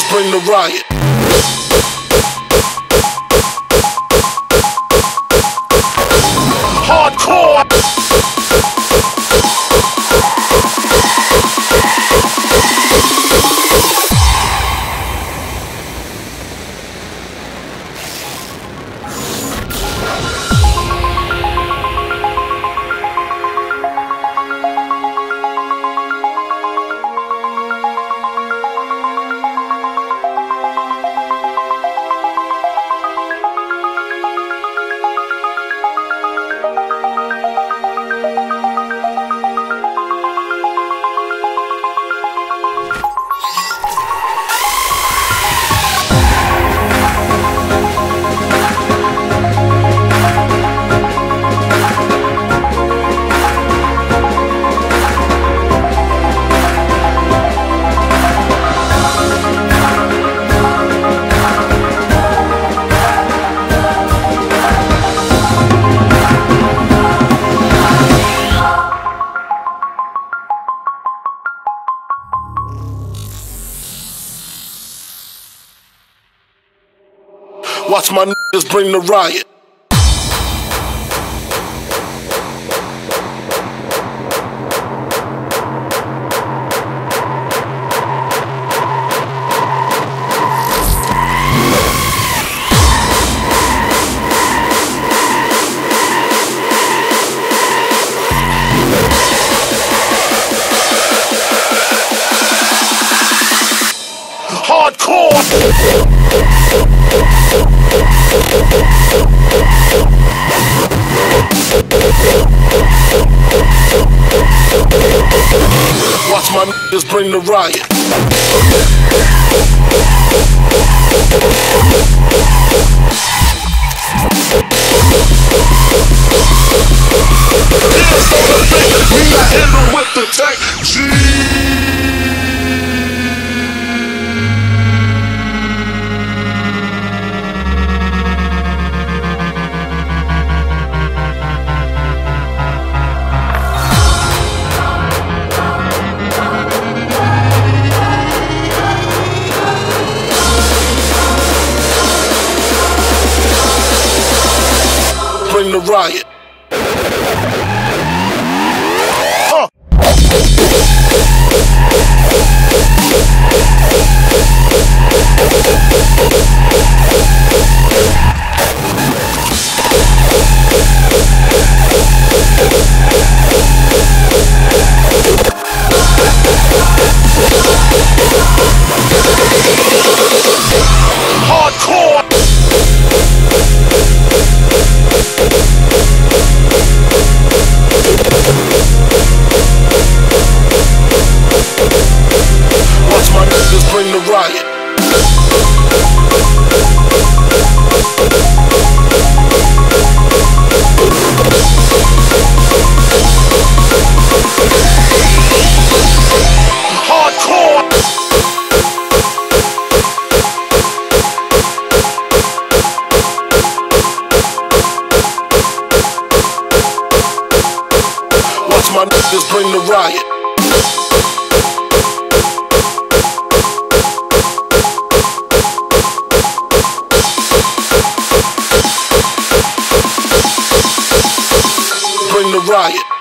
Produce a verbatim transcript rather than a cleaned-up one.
bring the riot. Hardcore. Watch my niggas bring the riot. Hardcore. Watch my niggas bring the riot. Here's all the things we got hit them with the tech G. Bring the riot. Huh. Hardcore. Watch my niggas bring the riot. Hardcore. Watch my niggas bring the riot. Bring the riot.